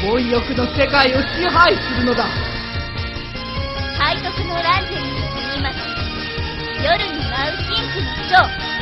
貪欲の世界を支配するのだ。 背徳のランジェリーと言います。夜に舞うピンクの蝶。